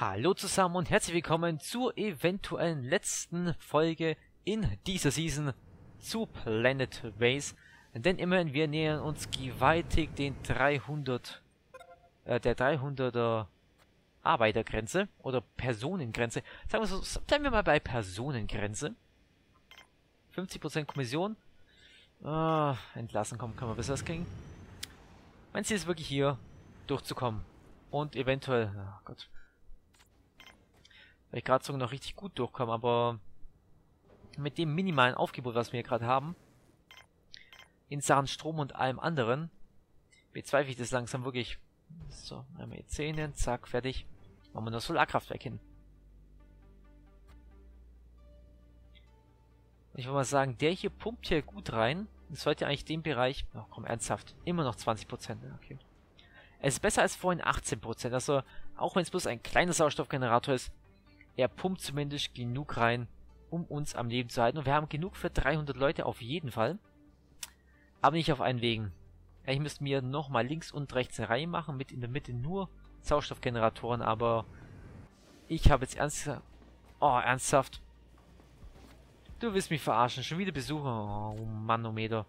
Hallo zusammen und herzlich willkommen zur eventuellen letzten Folge in dieser Season zu Planet Base. Denn immerhin, wir nähern uns gewaltig den der 300er Arbeitergrenze oder Personengrenze. Bleiben wir mal bei Personengrenze. 50% Kommission. Entlassen, kommen, können wir besser was kriegen. Mein Ziel ist wirklich hier durchzukommen. Und eventuell, oh Gott, weil ich gerade sogar noch richtig gut durchkomme, aber mit dem minimalen Aufgebot, was wir hier gerade haben, in Sachen Strom und allem anderen, bezweifle ich das langsam wirklich. So, einmal die Zähne, zack, fertig. Machen wir das Solarkraftwerk hin. Ich würde mal sagen, der hier pumpt hier gut rein. Das sollte eigentlich den Bereich, ach komm, ernsthaft, immer noch 20%. Okay. Es ist besser als vorhin 18%. Also, auch wenn es bloß ein kleiner Sauerstoffgenerator ist, er pumpt zumindest genug rein, um uns am Leben zu halten. Und wir haben genug für 300 Leute auf jeden Fall. Aber nicht auf allen Wegen. Ich müsste mir nochmal links und rechts eine Reihe machen, mit in der Mitte nur Sauerstoffgeneratoren, aber ich habe jetzt ernsthaft... Oh, ernsthaft? Du willst mich verarschen. Schon wieder Besucher. Oh, Manometer.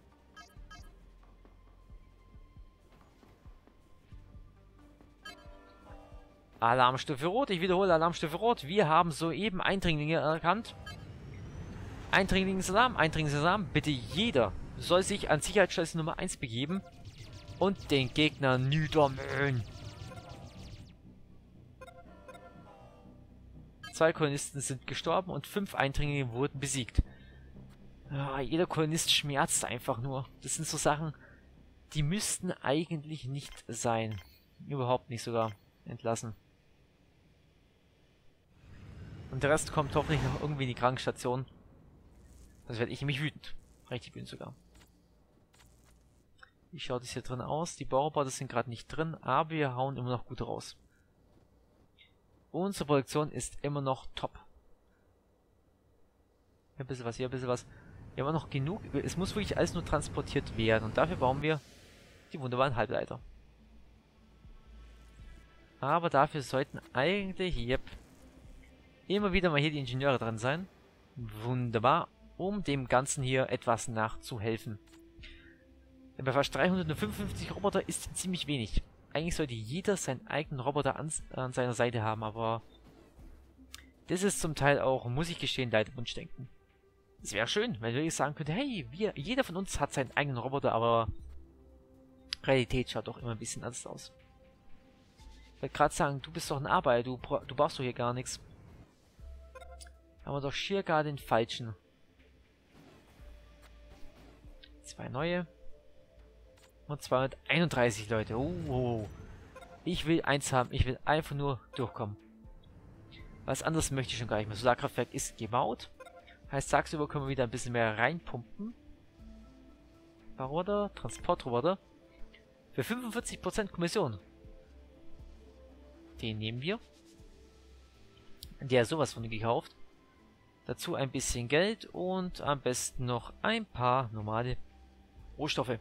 Alarmstufe Rot. Ich wiederhole, Alarmstufe Rot. Wir haben soeben Eindringlinge erkannt. Eindringlingsalarm, Eindringlingsalarm. Bitte jeder soll sich an Sicherheitsschleuse Nummer 1 begeben und den Gegner niedermähen. 2 Kolonisten sind gestorben und 5 Eindringlinge wurden besiegt. Ja, jeder Kolonist schmerzt einfach nur. Das sind so Sachen, die müssten eigentlich nicht sein. Überhaupt nicht sogar. Entlassen. Und der Rest kommt hoffentlich noch irgendwie in die Krankenstation. Das werde ich nämlich wütend. Richtig wütend sogar. Wie schaut es hier drin aus? Die Bauarbeiter sind gerade nicht drin, aber wir hauen immer noch gut raus. Unsere Produktion ist immer noch top. Hier ein bisschen was, hier ein bisschen was. Wir haben noch genug. Es muss wirklich alles nur transportiert werden. Und dafür bauen wir die wunderbaren Halbleiter. Aber dafür sollten eigentlich, immer wieder mal hier die Ingenieure dran sein. Wunderbar. Um dem Ganzen hier etwas nachzuhelfen. Denn bei fast 355 Roboter ist ziemlich wenig. Eigentlich sollte jeder seinen eigenen Roboter an seiner Seite haben, aber das ist zum Teil auch, muss ich gestehen, leider Wunschdenken. Es wäre schön, wenn ich sagen könnte, hey, jeder von uns hat seinen eigenen Roboter, aber Realität schaut doch immer ein bisschen anders aus. Ich wollte gerade sagen, du bist doch ein Arbeiter, du brauchst doch hier gar nichts. Haben wir doch schier gar den falschen. 2 neue. Und 231 Leute. Oh. Ich will eins haben. Ich will einfach nur durchkommen. Was anderes möchte ich schon gar nicht mehr. Solarkraftwerk ist gebaut. Heißt, tagsüber können wir wieder ein bisschen mehr reinpumpen. Roboter, Transportroboter. Für 45% Kommission. Den nehmen wir. Der ist sowas von gekauft. Dazu ein bisschen Geld und am besten noch ein paar normale Rohstoffe.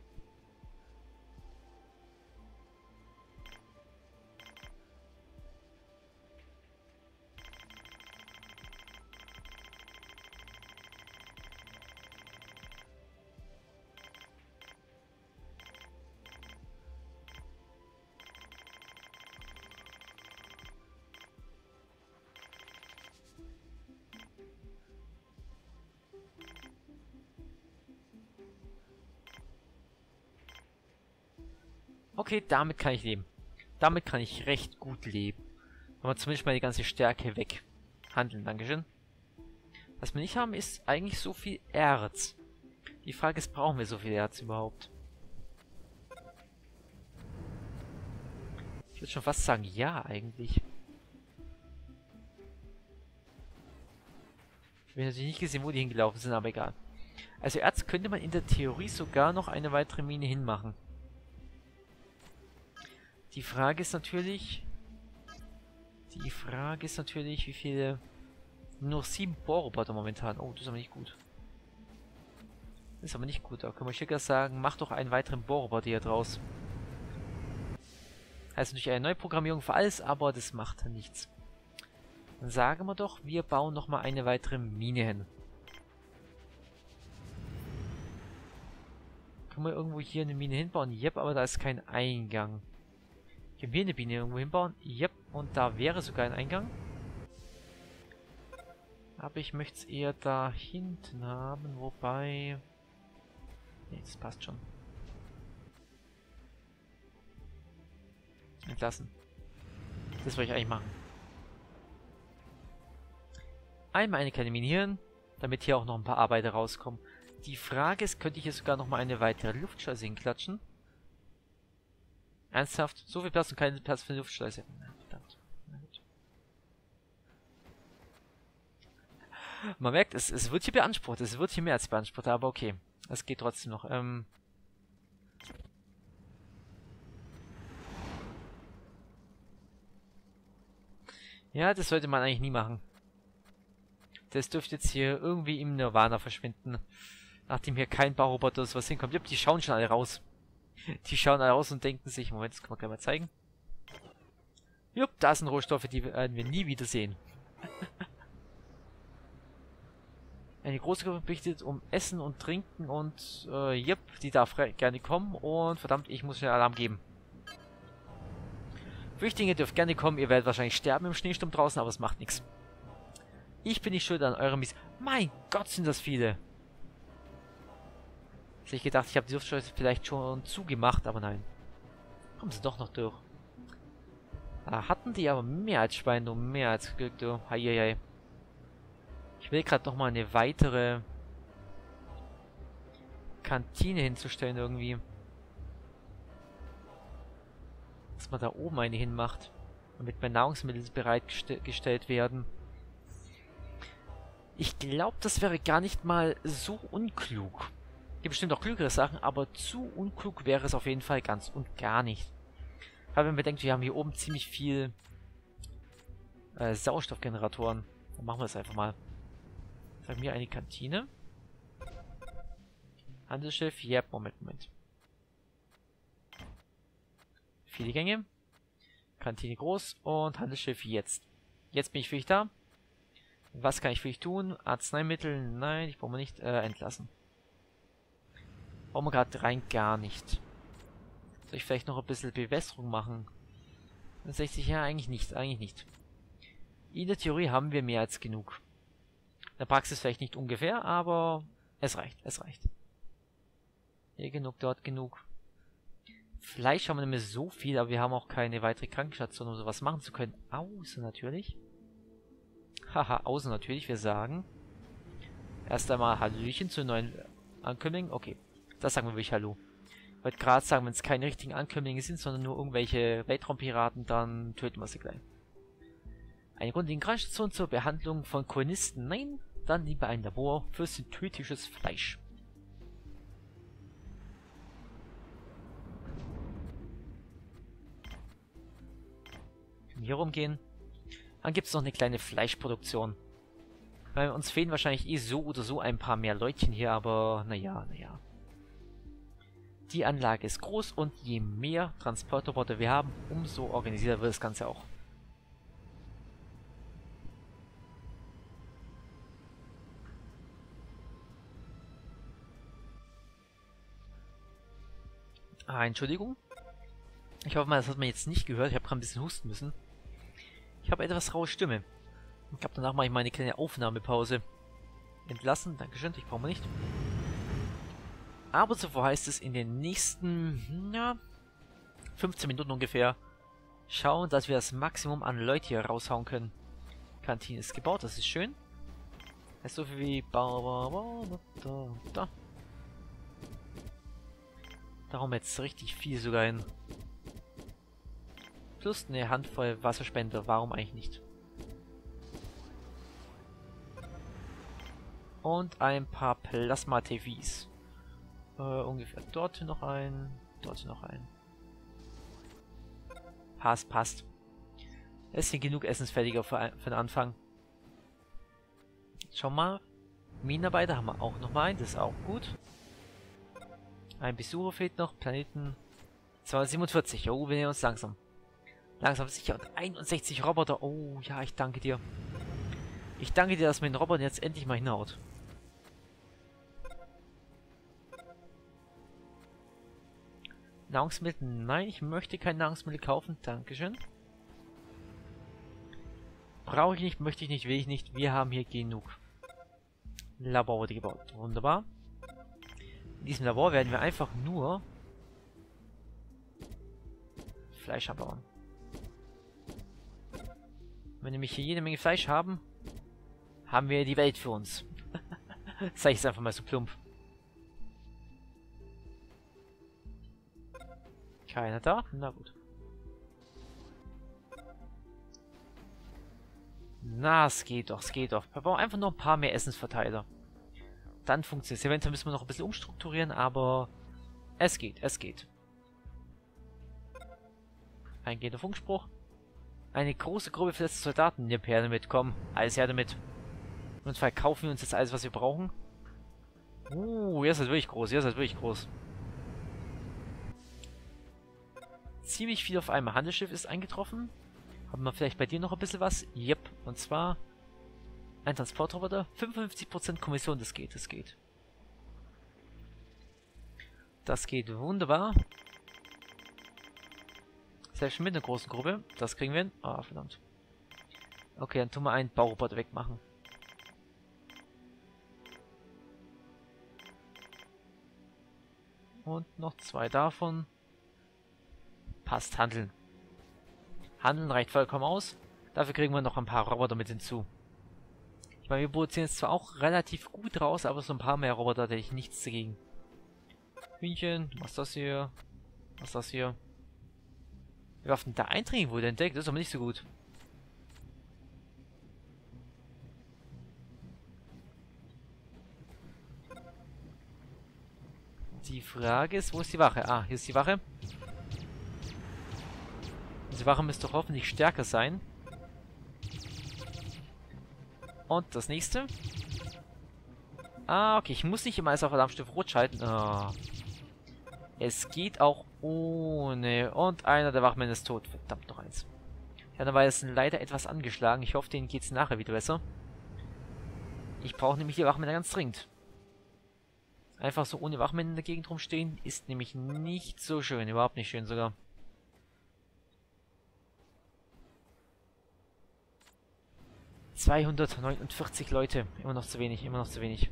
Okay, damit kann ich leben. Damit kann ich recht gut leben. Aber zumindest mal die ganze Stärke weg. Handeln, Dankeschön. Was wir nicht haben, ist eigentlich so viel Erz. Die Frage ist, brauchen wir so viel Erz überhaupt? Ich würde schon fast sagen, ja, eigentlich. Ich habe natürlich nicht gesehen, wo die hingelaufen sind, aber egal. Also Erz könnte man in der Theorie sogar noch eine weitere Mine hinmachen. Die Frage ist natürlich, wie viele... Nur 7 Bohrroboter momentan. Oh, das ist aber nicht gut. Das ist aber nicht gut. Da können wir schicker sagen, mach doch einen weiteren Bohrroboter hier draus. Heißt natürlich eine Neuprogrammierung für alles, aber das macht nichts. Dann sagen wir doch, wir bauen nochmal eine weitere Mine hin. Können wir irgendwo hier eine Mine hinbauen? Yep, aber da ist kein Eingang. Können wir eine Mine irgendwo hinbauen? Yep, und da wäre sogar ein Eingang. Aber ich möchte es eher da hinten haben, wobei... Ne, das passt schon. Entlassen. Das wollte ich eigentlich machen. Einmal eine kleine Mine hier hin, damit hier auch noch ein paar Arbeiter rauskommen. Die Frage ist, könnte ich hier sogar nochmal eine weitere Luftschleuse hinklatschen? Ernsthaft? So viel Platz und keinen Platz für eine Luftschleuse. Na, verdammt. Na gut. Man merkt, es wird hier beansprucht. Es wird hier mehr als beansprucht, aber okay. Es geht trotzdem noch. Ja, das sollte man eigentlich nie machen. Das dürfte jetzt hier irgendwie im Nirvana verschwinden. Nachdem hier kein Bauroboter ist, was hinkommt. Die schauen schon alle raus. Die schauen alle raus und denken sich, Moment, das können wir gleich mal zeigen. Jupp, da sind Rohstoffe, die werden wir nie wieder sehen. Eine große Gruppe berichtet um Essen und Trinken und, jupp, die darf gerne kommen und verdammt, ich muss schnell Alarm geben. Flüchtlinge dürft gerne kommen, ihr werdet wahrscheinlich sterben im Schneesturm draußen, aber es macht nichts. Ich bin nicht schuld an eurem Mies... Mein Gott, sind das viele! Hätte ich gedacht, ich habe die Luftschleuse vielleicht schon zugemacht, aber nein. Kommen sie doch noch durch. Da hatten die aber mehr als Schwein, du, mehr als Glück, du. Heieiei. Ich will gerade noch mal eine weitere Kantine hinzustellen irgendwie. Dass man da oben eine hinmacht. Damit mehr Nahrungsmittel bereitgestellt werden. Ich glaube, das wäre gar nicht mal so unklug. Gibt bestimmt auch klügere Sachen, aber zu unklug wäre es auf jeden Fall ganz und gar nicht. Aber wenn man bedenkt, wir haben hier oben ziemlich viel Sauerstoffgeneratoren. Dann machen wir das einfach mal. Sagen wir eine Kantine. Handelsschiff, ja, Moment. Viele Gänge. Kantine groß und Handelsschiff jetzt. Jetzt bin ich für dich da. Was kann ich für dich tun? Arzneimittel? Nein, ich brauche nicht entlassen. Brauchen wir gerade rein gar nicht. Soll ich vielleicht noch ein bisschen Bewässerung machen? 60, ja, eigentlich nicht. In der Theorie haben wir mehr als genug. In der Praxis vielleicht nicht ungefähr, aber es reicht. Hier genug, dort genug. Fleisch haben wir nämlich so viel, aber wir haben auch keine weitere Krankenstation, um sowas machen zu können. Außer natürlich. Außer natürlich, wir sagen. Erst einmal Hallöchen zu neuen Ankömmlingen. Okay, das sagen wir wirklich Hallo. Ich wollte gerade sagen, wenn es keine richtigen Ankömmlinge sind, sondern nur irgendwelche Weltraumpiraten, dann töten wir sie gleich. Eine grundlegende Krankenstation zur Behandlung von Kolonisten? Nein, dann lieber ein Labor für synthetisches Fleisch. Können hier rumgehen. Dann gibt es noch eine kleine Fleischproduktion. Weil uns fehlen wahrscheinlich eh so oder so ein paar mehr Leutchen hier, aber naja. Die Anlage ist groß und je mehr Transportroboter wir haben, umso organisierter wird das Ganze auch. Entschuldigung. Ich hoffe mal, das hat man jetzt nicht gehört. Ich habe gerade ein bisschen husten müssen. Ich habe etwas raue Stimme. Ich glaube, danach mache ich mal eine kleine Aufnahmepause. Entlassen, dankeschön, ich brauche nicht. Aber zuvor heißt es in den nächsten, 15 Minuten ungefähr, schauen, dass wir das Maximum an Leute hier raushauen können. Kantine ist gebaut, das ist schön. Das ist so viel wie... Da haben wir jetzt richtig viel sogar hin. Plus eine Handvoll Wasserspender, warum eigentlich nicht? Und ein paar Plasma-TVs. Ungefähr dort noch ein, dort noch ein. Passt. Es sind genug Essensfertiger für den Anfang. Schau mal. Minenarbeiter haben wir auch noch mal einen, das ist auch gut. Ein Besucher fehlt noch, Planeten 247. Oh, wir nähern uns langsam. Langsam sicher. Und 61 Roboter. Oh, ja, ich danke dir. Ich danke dir, dass mir den Roboter jetzt endlich mal hinhaut. Nahrungsmittel? Nein, ich möchte kein Nahrungsmittel kaufen. Dankeschön. Brauche ich nicht, möchte ich nicht, will ich nicht. Wir haben hier genug. Labor wurde gebaut. Wunderbar. In diesem Labor werden wir einfach nur Fleisch abbauen. Wenn wir nämlich hier jede Menge Fleisch haben, haben wir die Welt für uns. Sag ich es einfach mal so plump. Keiner da? Na gut. Na, es geht doch, es geht doch. Wir brauchen einfach nur ein paar mehr Essensverteiler. Dann funktioniert es. Eventuell müssen wir noch ein bisschen umstrukturieren, aber es geht, es geht. Eingehender Funkspruch. Eine große Gruppe verletzter Soldaten. Nimm her damit, komm. Alles her damit. Und verkaufen wir uns jetzt alles, was wir brauchen. Hier ist halt wirklich groß, hier ist halt wirklich groß. Ziemlich viel auf einmal. Handelsschiff ist eingetroffen. Haben wir vielleicht bei dir noch ein bisschen was? Yep. Und zwar ein Transportroboter. 55% Kommission, das geht, das geht. Das geht wunderbar. Selbst mit einer großen Gruppe. Das kriegen wir hin. Ah, verdammt. Okay, dann tun wir einen Bauroboter wegmachen. Und noch 2 davon. Passt, handeln. Handeln reicht vollkommen aus. Dafür kriegen wir noch ein paar Roboter mit hinzu. Ich meine, wir produzieren jetzt zwar auch relativ gut raus, aber so ein paar mehr Roboter hätte ich nichts dagegen. Hühnchen, du machst das hier. Was das hier? Wir Waffen da Eindringen wurde entdeckt, das ist aber nicht so gut. Die Frage ist, wo ist die Wache? Ah, hier ist die Wache. Diese Wache müsste doch hoffentlich stärker sein. Und das nächste. Ah, okay, ich muss nicht immer alles auf Alarmstufe Rot schalten. Oh. Es geht auch ohne. Und einer der Wachmänner ist tot. Verdammt, noch eins. Die anderen war jetzt leider etwas angeschlagen. Ich hoffe, denen geht es nachher wieder besser. Ich brauche nämlich die Wachmänner ganz dringend. Einfach so ohne Wachmänner in der Gegend rumstehen, ist nämlich nicht so schön. Überhaupt nicht schön sogar. ...249 Leute. Immer noch zu wenig, immer noch zu wenig.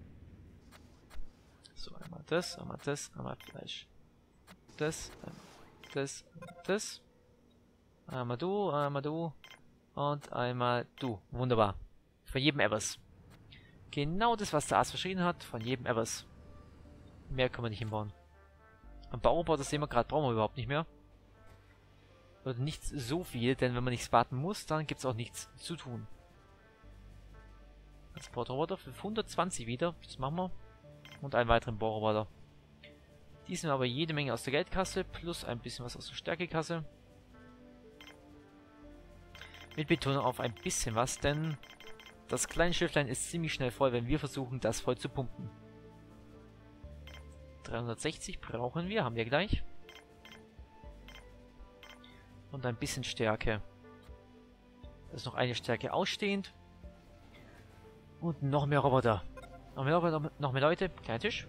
So, einmal das, einmal das, einmal Fleisch. Das, das, das. Einmal du und einmal du. Wunderbar. Von jedem etwas. Genau das, was der Arzt verschrieben hat, von jedem etwas. Mehr können wir nicht hinbauen. Am Bauroboter, das sehen wir gerade, brauchen wir überhaupt nicht mehr. Oder nicht so viel, denn wenn man nichts warten muss, dann gibt es auch nichts zu tun. Transportroboter für 120 wieder, das machen wir. Und einen weiteren Bauroboter. Die sind aber jede Menge aus der Geldkasse, plus ein bisschen was aus der Stärkekasse. Mit Betonung auf ein bisschen was, denn das kleine Schifflein ist ziemlich schnell voll, wenn wir versuchen, das voll zu pumpen. 360 brauchen wir, haben wir gleich. Und ein bisschen Stärke. Da ist noch eine Stärke ausstehend. Und noch mehr Roboter. Noch mehr Leute. Kleiner Tisch.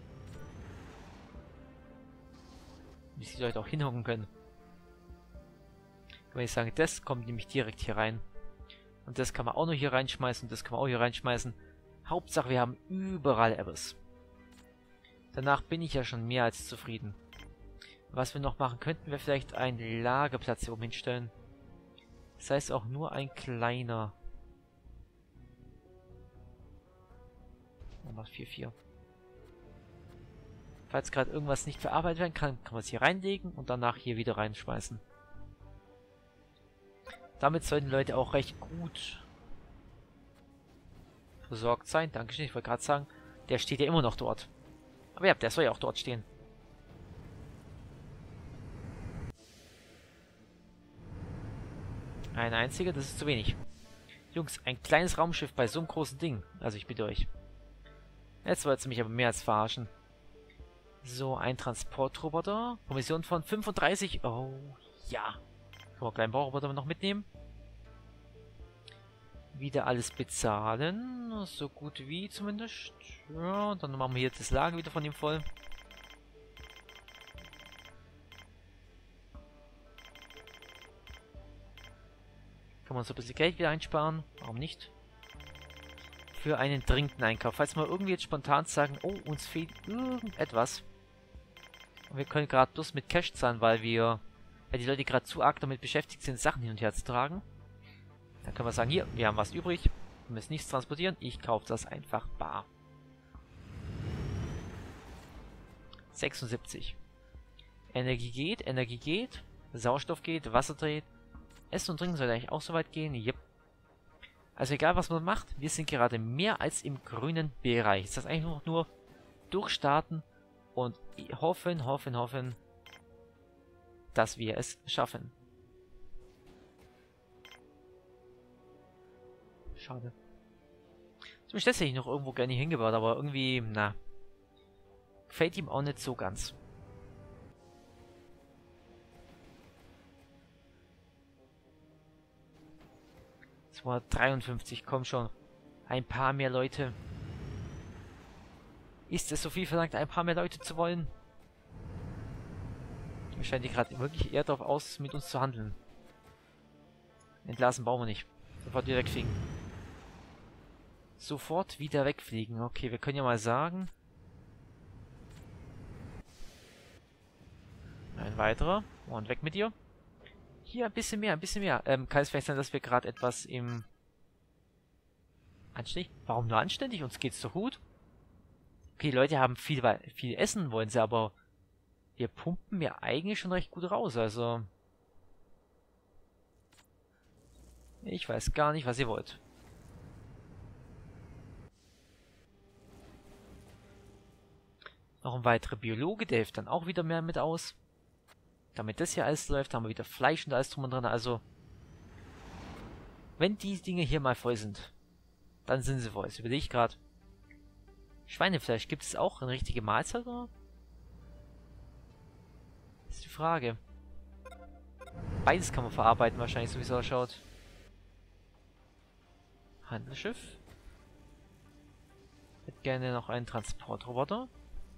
Wie die Leute auch hinhocken können. Kann ich sagen, das kommt nämlich direkt hier rein. Und das kann man auch noch hier reinschmeißen. Das kann man auch hier reinschmeißen. Hauptsache, wir haben überall etwas. Danach bin ich ja schon mehr als zufrieden. Was wir noch machen könnten, wir vielleicht einen Lagerplatz hier oben hinstellen. Das heißt auch nur ein kleiner. Nochmal 4. Falls gerade irgendwas nicht verarbeitet werden kann, kann man es hier reinlegen und danach hier wieder reinschmeißen. Damit sollten die Leute auch recht gut versorgt sein. Dankeschön, ich wollte gerade sagen, der steht ja immer noch dort. Aber ja, der soll ja auch dort stehen. Ein einziger, das ist zu wenig. Jungs, ein kleines Raumschiff bei so einem großen Ding. Also ich bitte euch. Jetzt wollt ihr mich aber mehr als verarschen. So, ein Transportroboter. Provision von 35. Oh, ja. Können wir einen kleinen Bauroboter noch mitnehmen. Wieder alles bezahlen. So gut wie zumindest. Ja, dann machen wir hier das Lager wieder von ihm voll. Kann man so ein bisschen Geld wieder einsparen. Warum nicht? Für einen dringenden Einkauf. Falls wir irgendwie jetzt spontan sagen, oh, uns fehlt irgendetwas. Und wir können gerade bloß mit Cash zahlen, weil die Leute gerade zu arg damit beschäftigt sind, Sachen hin und her zu tragen. Dann können wir sagen, hier, wir haben was übrig. Wir müssen nichts transportieren. Ich kaufe das einfach bar. 76. Energie geht. Sauerstoff geht, Wasser dreht. Essen und Trinken soll eigentlich auch soweit gehen. Yep. Also egal, was man macht, wir sind gerade mehr als im grünen Bereich. Das heißt eigentlich nur durchstarten und hoffen, dass wir es schaffen. Schade. Zum Schluss hätte ich noch irgendwo gerne hingebaut, aber irgendwie, na, gefällt ihm auch nicht so ganz. Es war 53, komm schon. Ein paar mehr Leute. Ist es so viel verlangt, ein paar mehr Leute zu wollen? Mir scheint die gerade wirklich eher darauf aus, mit uns zu handeln. Entlassen brauchen wir nicht. Sofort wieder wegfliegen. Sofort wieder wegfliegen. Okay, wir können ja mal sagen. Ein weiterer. Und weg mit dir. Hier, ein bisschen mehr, ein bisschen mehr. Kann es vielleicht sein, dass wir gerade etwas im... Anständig? Warum nur anständig? Uns geht's doch gut. Okay, die Leute haben viel Essen, wollen sie, aber wir pumpen ja eigentlich schon recht gut raus, also... Ich weiß gar nicht, was ihr wollt. Noch ein weiterer Biologe, der hilft dann auch wieder mehr mit aus. Damit das hier alles läuft, haben wir wieder Fleisch und alles drum und dran. Also, wenn die Dinge hier mal voll sind, dann sind sie voll. Das überlege ich gerade. Schweinefleisch, gibt es auch eine richtige Mahlzeit, oder? Das ist die Frage. Beides kann man verarbeiten, wahrscheinlich, so wie es ausschaut. Handelsschiff. Ich hätte gerne noch einen Transportroboter.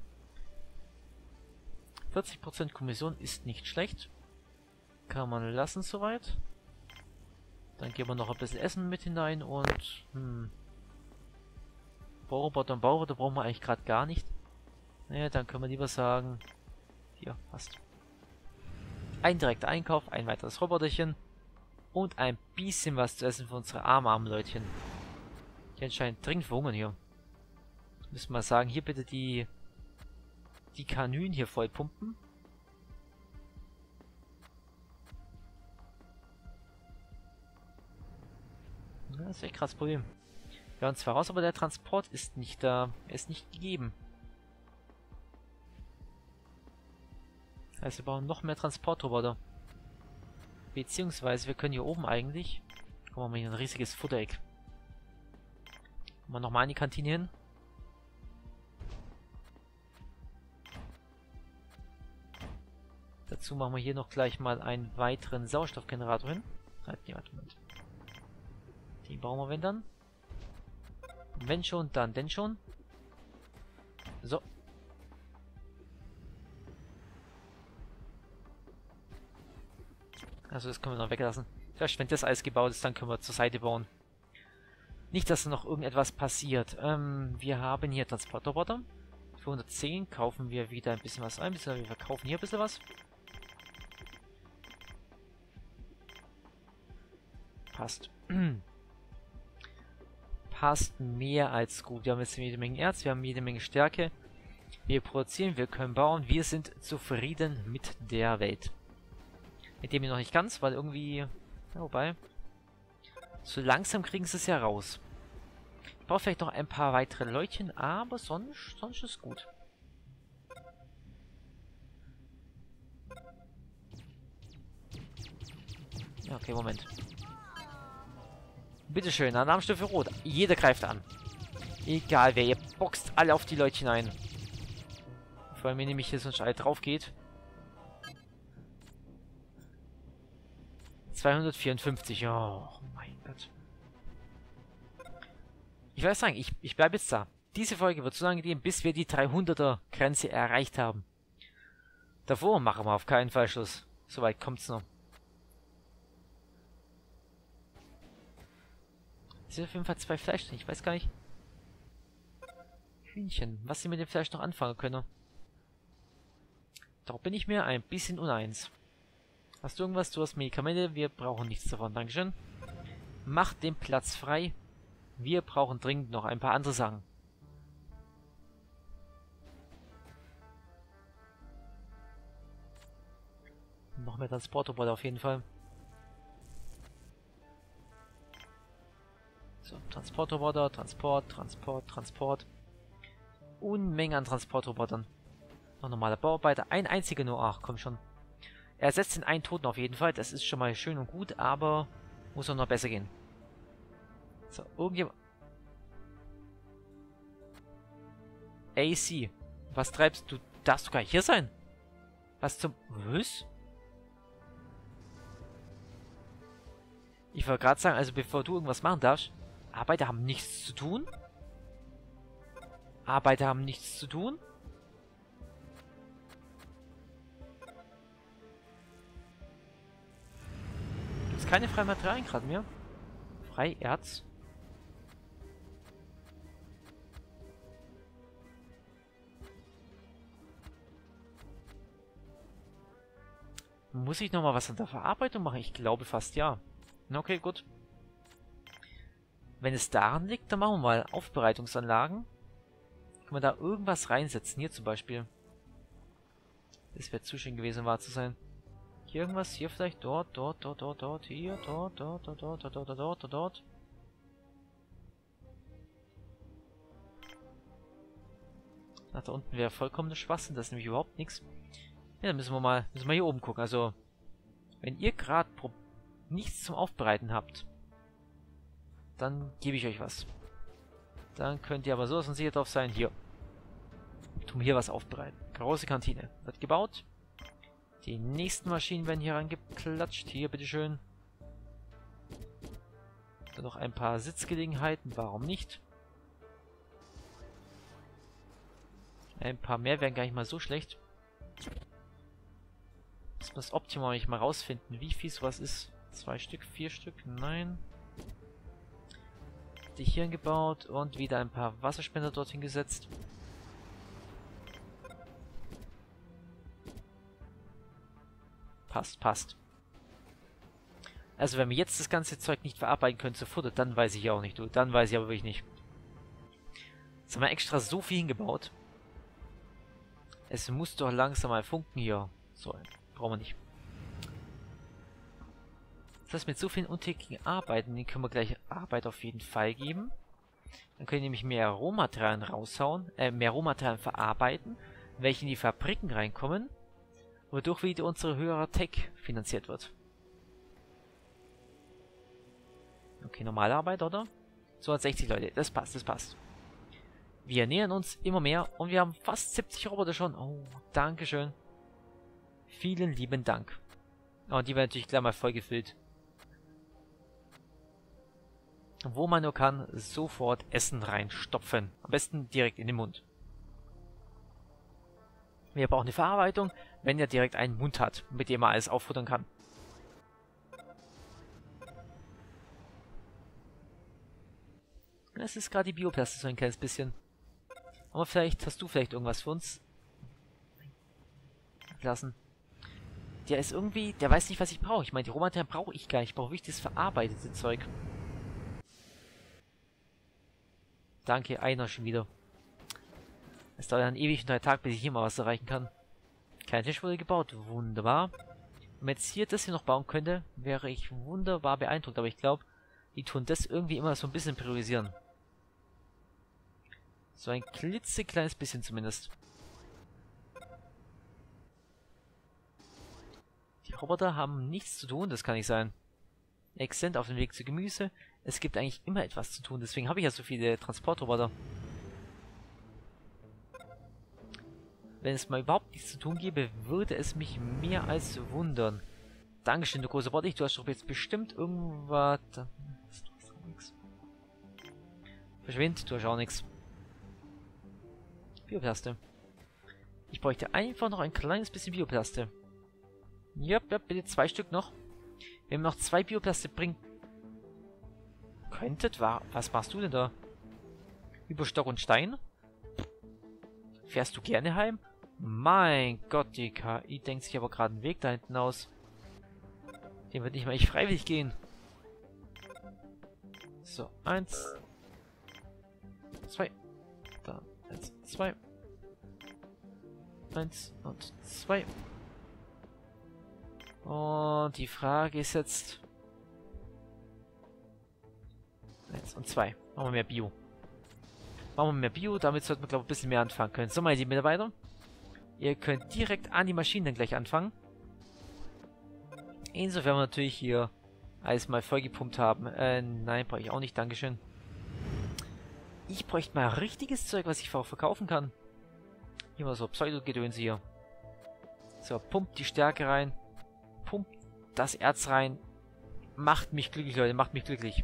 40% Kommission ist nicht schlecht. Kann man lassen soweit. Dann geben wir noch ein bisschen Essen mit hinein und... Bauroboter und Bauroboter brauchen wir eigentlich gerade gar nicht. Naja, dann können wir lieber sagen... Hier, passt. Ein direkter Einkauf, ein weiteres Roboterchen. Und ein bisschen was zu essen für unsere armen Leutchen. Die anscheinend dringend verhungern hier. Müssen wir mal sagen, hier bitte die Kanülen hier voll pumpen. Ja, das ist echt krass Problem. Ja, und zwar raus, aber der Transport ist nicht da. Er ist nicht gegeben. Das heißt, wir brauchen noch mehr Transportroboter. Beziehungsweise, wir können hier oben eigentlich... Gucken wir mal, hier ein riesiges Futtereck. Machen wir nochmal in die Kantine hin. Dazu machen wir hier noch gleich mal einen weiteren Sauerstoffgenerator hin. Halt, nee, warte, Moment. Den brauchen wir, wenn dann. Wenn schon, dann denn schon. So. Also das können wir noch weglassen. Vielleicht, wenn das alles gebaut ist, dann können wir zur Seite bauen. Nicht, dass da noch irgendetwas passiert. Wir haben hier Transportroboter. Für 110 kaufen wir wieder ein bisschen was ein. Wir verkaufen hier ein bisschen was. Passt. Passt mehr als gut. Wir haben jetzt jede Menge Erz, wir haben jede Menge Stärke. Wir produzieren, wir können bauen. Wir sind zufrieden mit der Welt. Mit dem hier noch nicht ganz, weil irgendwie... Ja, wobei... So langsam kriegen sie es ja raus. Ich brauche vielleicht noch ein paar weitere Leutchen, aber sonst ist gut. Ja, okay, Moment. Bitteschön, Alarmstufe Rot. Jeder greift an. Egal wer, ihr boxt alle auf die Leutchen ein. Vor allem, wenn nämlich hier sonst alle drauf geht. 254. Oh mein Gott. Ich weiß sagen, ich bleibe jetzt da. Diese Folge wird so lange gehen, bis wir die 300er Grenze erreicht haben. Davor machen wir auf keinen Fall Schluss. Soweit kommt's noch. Es sind auf jeden Fall 2 Fleisch drin. Ich weiß gar nicht. Hühnchen. Was sie mit dem Fleisch noch anfangen können. Darauf bin ich mir ein bisschen uneins. Hast du irgendwas? Du hast Medikamente. Wir brauchen nichts davon. Dankeschön. Mach den Platz frei. Wir brauchen dringend noch ein paar andere Sachen. Noch mehr Transportroboter auf jeden Fall. So, Transportroboter, Transport. Unmenge an Transportrobotern. Noch normaler Bauarbeiter. Ein einziger nur. Ach, komm schon. Er ersetzt den einen Toten auf jeden Fall. Das ist schon mal schön und gut, aber muss auch noch besser gehen. So, irgendjemand... AC, was treibst du? Darfst du gar nicht hier sein? Was zum... Was? Ich wollte gerade sagen, also bevor du irgendwas machen darfst, Arbeiter haben nichts zu tun? Arbeiter haben nichts zu tun? Gibt es keine freien Materialien gerade mehr? Freierz? Muss ich nochmal was an der Verarbeitung machen? Ich glaube fast ja. Okay, gut. Wenn es daran liegt, dann machen wir mal Aufbereitungsanlagen. Können wir da irgendwas reinsetzen? Hier zum Beispiel. Das wäre zu schön gewesen, wahr zu sein. Hier irgendwas? Hier vielleicht? Dort. Hier, dort. Ach, da unten wäre vollkommener Schwachsinn. Das ist nämlich überhaupt nichts. Ja, dann müssen wir hier oben gucken. Also, wenn ihr gerade nichts zum Aufbereiten habt, dann gebe ich euch was. Dann könnt ihr aber sowas und sicher drauf sein. Hier. Tun wir hier was aufbereiten. Große Kantine. Wird gebaut. Die nächsten Maschinen werden hier rangeklatscht. Hier, bitteschön. Dann noch ein paar Sitzgelegenheiten. Warum nicht? Ein paar mehr wären gar nicht mal so schlecht. Das muss optimal nicht mal rausfinden, wie viel sowas ist. 2 Stück, 4 Stück, nein. Die hier gebaut und wieder ein paar Wasserspender dorthin gesetzt. Passt. Also wenn wir jetzt das ganze Zeug nicht verarbeiten können zu Futter, dann weiß ich auch nicht, du. Dann weiß ich aber wirklich nicht. Jetzt haben wir extra so viel hingebaut. Es muss doch langsam mal funken hier. So, brauchen wir nicht. Das heißt, mit so vielen untätigen Arbeiten, den können wir gleich Arbeit auf jeden Fall geben. Dann können wir nämlich mehr Rohmaterialien raushauen, mehr Rohmaterialien verarbeiten, welche in die Fabriken reinkommen, wodurch wieder unsere höhere Tech finanziert wird. Okay, normale Arbeit, oder? 260 Leute, das passt. Wir nähern uns immer mehr und wir haben fast 70 Roboter schon. Oh, dankeschön. Vielen lieben Dank. Und die werden natürlich gleich mal voll gefüllt. Wo man nur kann, sofort Essen reinstopfen. Am besten direkt in den Mund. Wir brauchen eine Verarbeitung, wenn er direkt einen Mund hat, mit dem er alles auffuttern kann. Das ist gerade die Bioplaste so ein kleines bisschen. Aber vielleicht hast du irgendwas für uns lassen. Der ist irgendwie, der weiß nicht, was ich brauche. Ich meine, die Rohmaterialien brauche ich gar nicht. Ich brauche wirklich das verarbeitete Zeug. Danke, einer schon wieder. Es dauert dann ewig 3 Tage, bis ich hier mal was erreichen kann. Kein Tisch wurde gebaut. Wunderbar. Wenn man jetzt hier das hier noch bauen könnte, wäre ich wunderbar beeindruckt. Aber ich glaube, die tun das irgendwie immer so ein bisschen priorisieren. So ein klitzekleines bisschen zumindest. Die Roboter haben nichts zu tun, das kann nicht sein. Exzent auf dem Weg zu Gemüse. Es gibt eigentlich immer etwas zu tun, deswegen habe ich ja so viele Transportroboter. Wenn es mal überhaupt nichts zu tun gäbe, würde es mich mehr als wundern. Dankeschön, du großer Bottich. Du hast doch jetzt bestimmt irgendwas... Verschwind, du hast auch nichts. Bioplaste. Ich bräuchte einfach noch ein kleines bisschen Bioplaste. Ja, bitte 2 Stück noch. Wenn wir noch 2 Bioplaste bringen könntet, was machst du denn da? Über Stock und Stein? Fährst du gerne heim? Mein Gott, die KI denkt sich aber gerade einen Weg da hinten aus. Den wird nicht mal ich freiwillig gehen. So, 1, 2. Dann 1, 2. 1 und 2. Und die Frage ist jetzt... 1 und 2. Machen wir mehr Bio. Machen wir mehr Bio, damit sollten wir, glaube ich, ein bisschen mehr anfangen können. So, meine lieben Mitarbeiter. Ihr könnt direkt an die Maschinen dann gleich anfangen. Insofern wir natürlich hier alles mal vollgepumpt haben. Nein, brauche ich auch nicht, dankeschön. Ich bräuchte mal richtiges Zeug, was ich auch verkaufen kann. Hier mal so Pseudo-Gedöns hier. So, pumpt die Stärke rein. Pumpt das Erz rein. Macht mich glücklich, Leute, macht mich glücklich.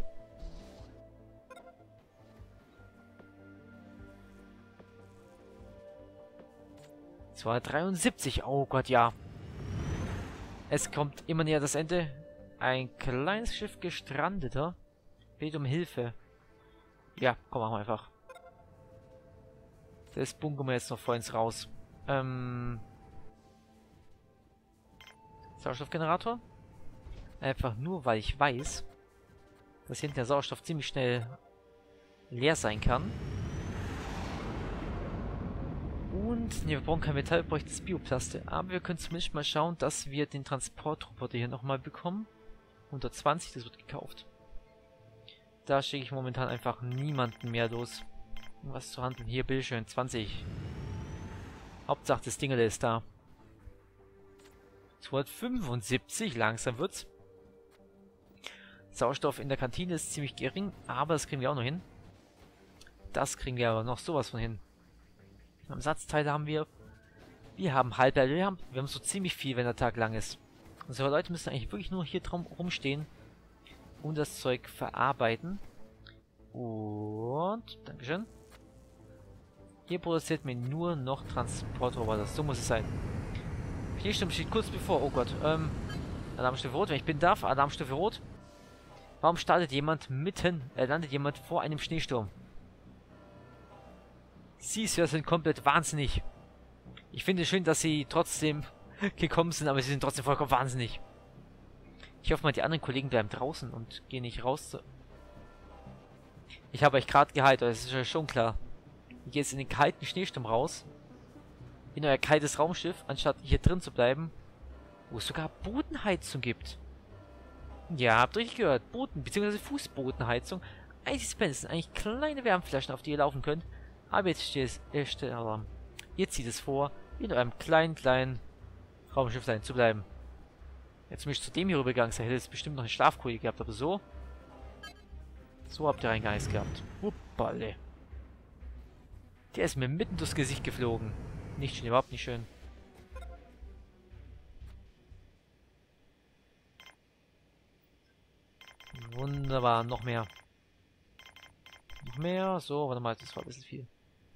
Es war 73. Oh Gott, ja. Es kommt immer näher das Ende. Ein kleines Schiff gestrandeter. Bitte um Hilfe. Ja, komm, machen wir einfach. Das bunkern wir jetzt noch vollends raus. Sauerstoffgenerator. Einfach nur, weil ich weiß, dass hinten der Sauerstoff ziemlich schnell leer sein kann. Und, ne, wir brauchen kein Metall, wir bräuchten das Bioplaste. Aber wir können zumindest mal schauen, dass wir den Transportroboter hier nochmal bekommen. 120, das wird gekauft. Da schicke ich momentan einfach niemanden mehr los, um was zu handeln. Hier, bitteschön, 20. Hauptsache, das Ding ist da. 275, langsam wird's. Sauerstoff in der Kantine ist ziemlich gering, aber das kriegen wir auch noch hin. Das kriegen wir aber noch sowas von hin. Am Satzteile haben wir... Wir haben Halbleiter, wir haben so ziemlich viel, wenn der Tag lang ist. Unsere Leute müssen eigentlich wirklich nur hier drum rumstehen und das Zeug verarbeiten. Und... Dankeschön. Hier produziert man nur noch Transportroboter. So muss es sein. Schneesturm steht kurz bevor. Oh Gott. Alarmstufe Rot. Wenn ich bin darf, Alarmstufe Rot. Warum landet jemand vor einem Schneesturm? Sie sind komplett wahnsinnig. Ich finde es schön, dass sie trotzdem gekommen sind, aber sie sind trotzdem vollkommen wahnsinnig. Ich hoffe mal, die anderen Kollegen bleiben draußen und gehen nicht raus. Ich habe euch gerade geheilt, das ist ja schon klar. Ihr geht jetzt in den kalten Schneesturm raus. In euer kaltes Raumschiff, anstatt hier drin zu bleiben, wo es sogar Bodenheizung gibt. Ja, habt ihr richtig gehört. Boden- bzw. Fußbodenheizung. Einziges Plan sind eigentlich kleine Wärmflaschen, auf die ihr laufen könnt. Aber jetzt ihr zieht es vor, in eurem kleinen Raumschiff sein zu bleiben. Jetzt müsst ihr zu dem hier rübergegangen sein. Hättet ihr bestimmt noch eine Schlafkohle gehabt, aber so. So habt ihr rein gar nichts gehabt. Uppalle. Der ist mir mitten durchs Gesicht geflogen. Nicht schön, überhaupt nicht schön. Wunderbar, noch mehr. Noch mehr, so, warte mal, das war ein bisschen viel.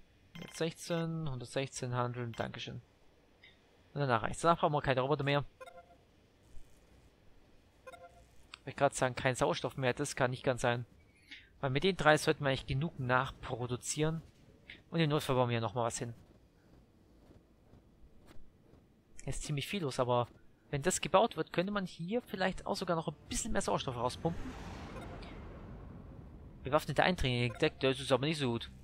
116 handeln, dankeschön. Und danach reicht's. Danach brauchen wir keine Roboter mehr. Ich gerade sagen, kein Sauerstoff mehr, das kann nicht ganz sein. Weil mit den 3 sollten wir eigentlich genug nachproduzieren. Und im Notfall bauen wir hier nochmal was hin. Ist ziemlich viel los, aber wenn das gebaut wird, könnte man hier vielleicht auch sogar noch ein bisschen mehr Sauerstoff rauspumpen. Bewaffnete Eindringlinge entdeckt, das ist aber nicht so gut.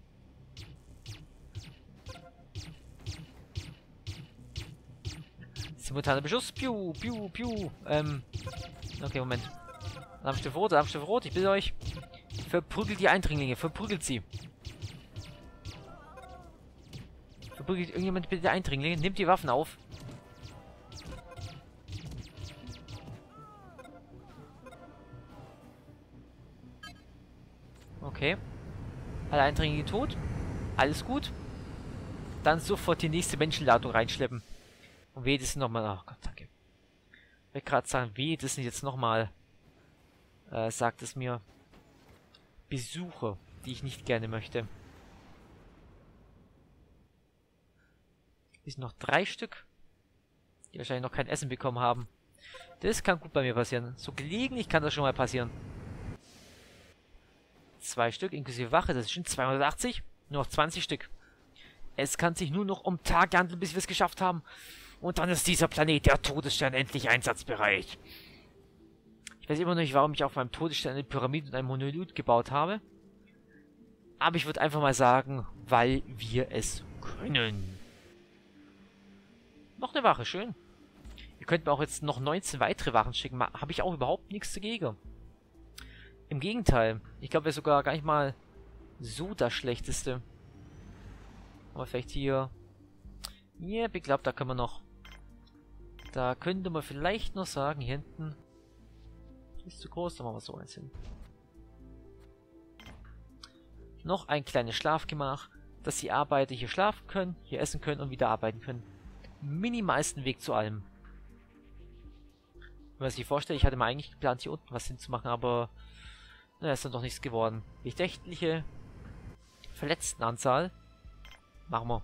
Simultaner Beschuss, piu, piu, piu. Okay, Moment. Alarmstufe Rot, ich bitte euch. Verprügelt die Eindringlinge, verprügelt sie. Verprügelt irgendjemand bitte die Eindringlinge, nimmt die Waffen auf. Okay. Alle Eindringlinge tot. Alles gut. Dann sofort die nächste Menschenladung reinschleppen. Und wenigstens nochmal... Oh Gott, danke. Ich will gerade sagen, wie das sind jetzt nochmal, sagt es mir, Besuche, die ich nicht gerne möchte. Hier sind noch 3 Stück, die wahrscheinlich noch kein Essen bekommen haben. Das kann gut bei mir passieren. So gelegentlich kann das schon mal passieren. 2 Stück inklusive Wache, das sind 280. Nur noch 20 Stück. Es kann sich nur noch um Tage handeln, bis wir es geschafft haben. Und dann ist dieser Planet, der Todesstern, endlich einsatzbereit. Ich weiß immer noch nicht, warum ich auf meinem Todesstern eine Pyramide und ein Monolith gebaut habe. Aber ich würde einfach mal sagen, weil wir es können. Noch eine Wache, schön. Ihr könnt mir auch jetzt noch 19 weitere Wachen schicken. Habe ich auch überhaupt nichts dagegen. Im Gegenteil. Ich glaube, wäre sogar gar nicht mal so das Schlechteste. Aber vielleicht hier... Ja, ich glaube, da können wir noch... Da könnte man vielleicht noch sagen, hier hinten... Ist zu groß, da machen wir so eins hin. Noch ein kleines Schlafgemach, dass die Arbeiter hier schlafen können, hier essen können und wieder arbeiten können. Minimalsten Weg zu allem. Wenn man sich vorstellt, ich hatte mal eigentlich geplant, hier unten was hinzumachen, aber naja, ist dann doch nichts geworden. Beträchtliche Verletztenanzahl. Machen wir.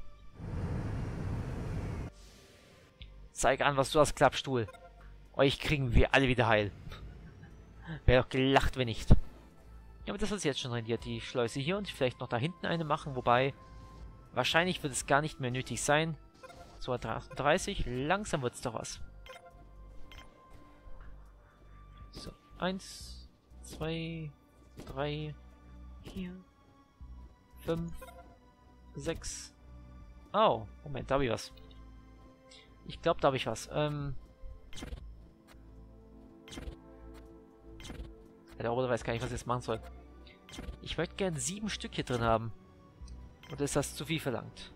Zeig an, was du hast, Klappstuhl. Euch kriegen wir alle wieder heil. Wäre doch gelacht, wenn nicht. Ja, aber das hat sich jetzt schon rendiert. Die Schleuse hier und vielleicht noch da hinten eine machen, wobei wahrscheinlich wird es gar nicht mehr nötig sein. 238, langsam wird es doch was. So, 1, 2, 3, 4, 5, 6. Oh, Moment, da habe ich was. Ich glaube, da habe ich was. Der Roboter weiß gar nicht, was ich jetzt machen soll. Ich möchte gerne 7 Stück hier drin haben. Oder ist das zu viel verlangt?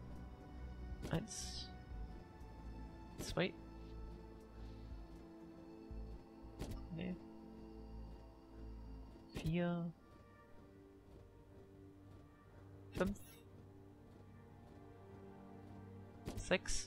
1, 2. Nee. 4. 5. 6.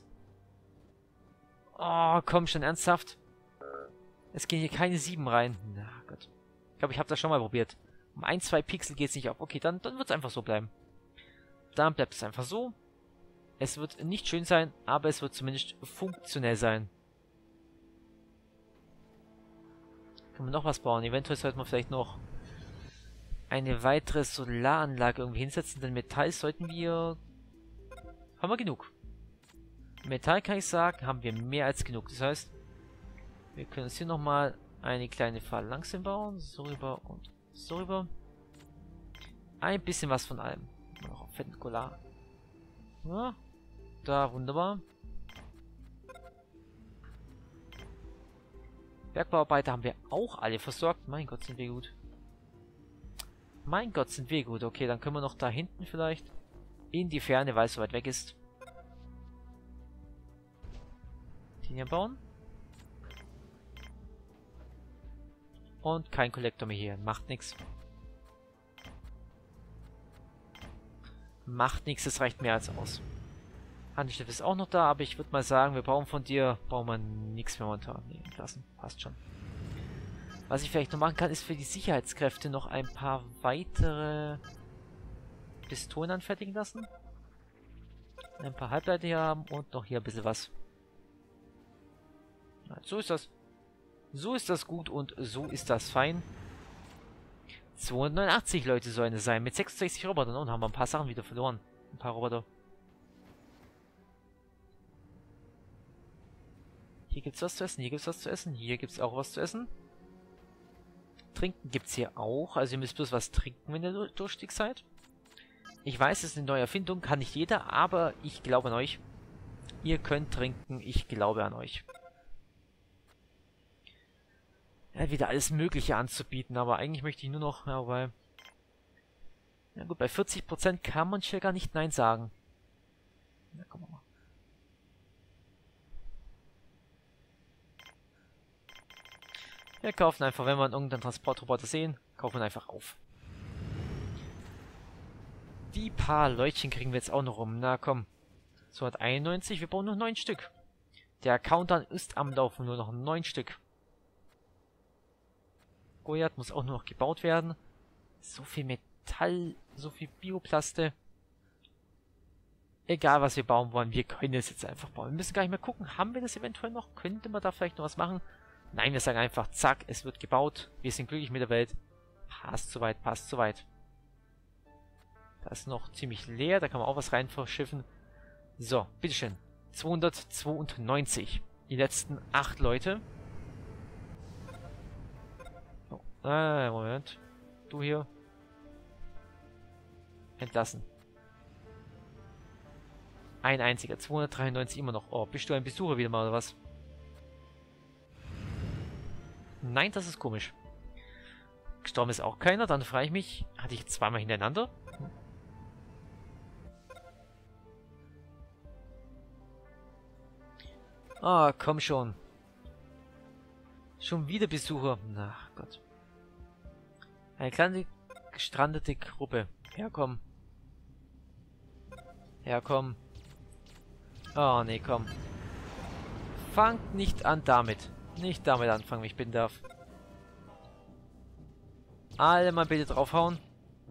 Oh, komm schon, ernsthaft? Es gehen hier keine 7 rein. Na Gott. Ich glaube, ich habe das schon mal probiert. Um 1, 2 Pixel geht es nicht auf. Okay, dann wird es einfach so bleiben. Dann bleibt es einfach so. Es wird nicht schön sein, aber es wird zumindest funktionell sein. Können wir noch was bauen? Eventuell sollten wir vielleicht noch eine weitere Solaranlage irgendwie hinsetzen, denn Metall sollten wir... Haben wir genug. Metall, kann ich sagen, haben wir mehr als genug. Das heißt, wir können uns hier nochmal eine kleine Phalanx bauen. So rüber und so rüber. Ein bisschen was von allem. Noch auf fetten Cola. Ja, da, wunderbar. Bergbauarbeiter haben wir auch alle versorgt. Mein Gott, sind wir gut. Mein Gott, sind wir gut. Okay, dann können wir noch da hinten vielleicht in die Ferne, weil es so weit weg ist. Den hier bauen. Und kein Kollektor mehr hier. Macht nichts. Macht nichts, das reicht mehr als aus. Handelsschiff ist auch noch da, aber ich würde mal sagen, wir brauchen von dir, brauchen wir nichts mehr momentan. Nee, lassen. Passt schon. Was ich vielleicht noch machen kann, ist für die Sicherheitskräfte noch ein paar weitere Pistolen anfertigen lassen. Ein paar Halbleiter hier haben und noch hier ein bisschen was. Na, so ist das. So ist das gut und so ist das fein. 289 Leute sollen es sein, mit 66 Robotern und haben wir ein paar Sachen wieder verloren. Ein paar Roboter. Hier gibt's was zu essen, hier gibt's was zu essen, hier gibt's auch was zu essen. Trinken gibt's hier auch, also ihr müsst bloß was trinken, wenn ihr durstig seid. Ich weiß, es ist eine neue Erfindung, kann nicht jeder, aber ich glaube an euch. Ihr könnt trinken, ich glaube an euch. Ja, wieder alles Mögliche anzubieten, aber eigentlich möchte ich nur noch, ja, weil... Ja gut, bei 40% kann man hier gar nicht Nein sagen. Na, gucken wir mal. Wir kaufen einfach, wenn wir irgendeinen Transportroboter sehen, kaufen wir einfach auf. Die paar Leutchen kriegen wir jetzt auch noch rum. Na komm. 291, wir brauchen noch 9 Stück. Der Countdown ist am Laufen, nur noch 9 Stück. Goliath muss auch nur noch gebaut werden. So viel Metall, so viel Bioplaste. Egal, was wir bauen wollen, wir können es jetzt einfach bauen. Wir müssen gar nicht mehr gucken, haben wir das eventuell noch? Könnte man da vielleicht noch was machen? Nein, wir sagen einfach, zack, es wird gebaut. Wir sind glücklich mit der Welt. Passt soweit, passt soweit. Das ist noch ziemlich leer, da kann man auch was rein verschiffen. So, bitteschön. 292. Die letzten 8 Leute. Oh, Moment. Du hier. Entlassen. Ein einziger. 293 immer noch. Oh, bist du ein Besucher wieder mal, oder was? Nein, das ist komisch. Gestorben ist auch keiner. Dann frage ich mich, hatte ich zweimal hintereinander? Ah, komm schon. Schon wieder Besucher. Ach Gott. Eine kleine gestrandete Gruppe. Herkommen. Herkommen. Oh, nee, komm. Fangt nicht an damit. Nicht damit anfangen, wenn ich bitten darf. Alle mal bitte draufhauen.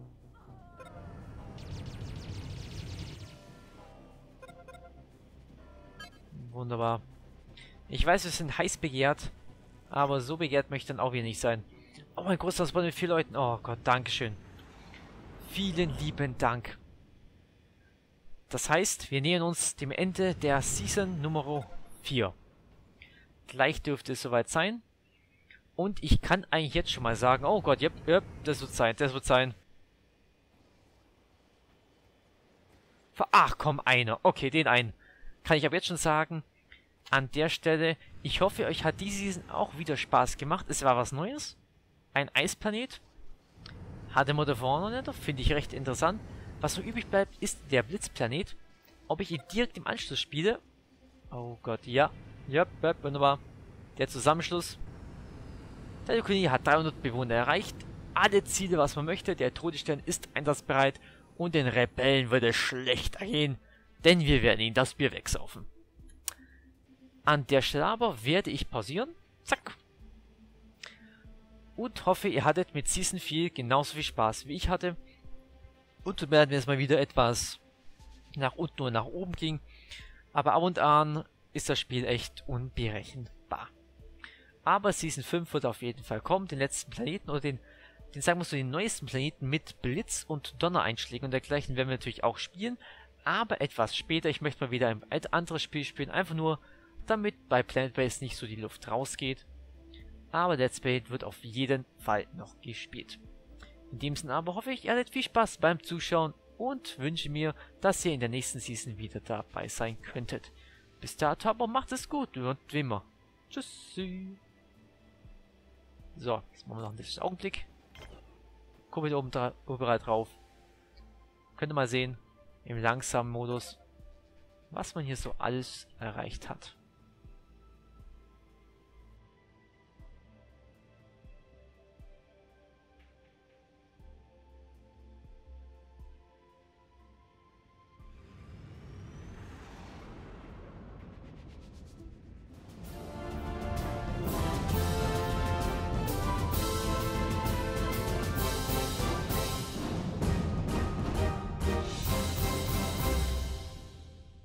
Wunderbar. Ich weiß, wir sind heiß begehrt, aber so begehrt möchte ich dann auch wieder nicht sein. Oh, ein großes Spawn mit 4 Leuten. Oh Gott, Dankeschön. Vielen lieben Dank. Das heißt, wir nähern uns dem Ende der Season Nummer 4. Gleich dürfte es soweit sein. Und ich kann eigentlich jetzt schon mal sagen, oh Gott, yep, das wird sein, das wird sein. Ach komm, einer. Okay, den einen. Kann ich aber jetzt schon sagen, an der Stelle, ich hoffe, euch hat diese Season auch wieder Spaß gemacht. Es war was Neues. Ein Eisplanet. Hatte man davor noch nicht, finde ich recht interessant. Was noch übrig bleibt, ist der Blitzplanet. Ob ich ihn direkt im Anschluss spiele? Oh Gott, ja. Ja, wunderbar. Der Zusammenschluss. Der Kolonie hat 300 Bewohner erreicht. Alle Ziele, was man möchte. Der Todesstern ist einsatzbereit. Und den Rebellen würde es schlechter gehen. Denn wir werden ihnen das Bier wegsaufen. An der Stelle aber werde ich pausieren. Zack. Und hoffe, ihr hattet mit Season 4 genauso viel Spaß wie ich hatte. Und tut mir leid, wenn es mal wieder etwas nach unten oder nach oben ging. Aber ab und an ist das Spiel echt unberechenbar. Aber Season 5 wird auf jeden Fall kommen. Den letzten Planeten oder den sagen wir so, den neuesten Planeten mit Blitz- und Donnereinschlägen und dergleichen werden wir natürlich auch spielen. Aber etwas später. Ich möchte mal wieder ein anderes Spiel spielen. Einfach nur, damit bei Planet Base nicht so die Luft rausgeht. Aber Dead Space wird auf jeden Fall noch gespielt. In dem Sinne aber hoffe ich, ihr hattet viel Spaß beim Zuschauen und wünsche mir, dass ihr in der nächsten Season wieder dabei sein könntet. Bis dato aber macht es gut und wie immer. Tschüssi. So, jetzt machen wir noch einen letzten Augenblick. Gucken wir oben überall drauf. Könnt ihr mal sehen, im langsamen Modus, was man hier so alles erreicht hat.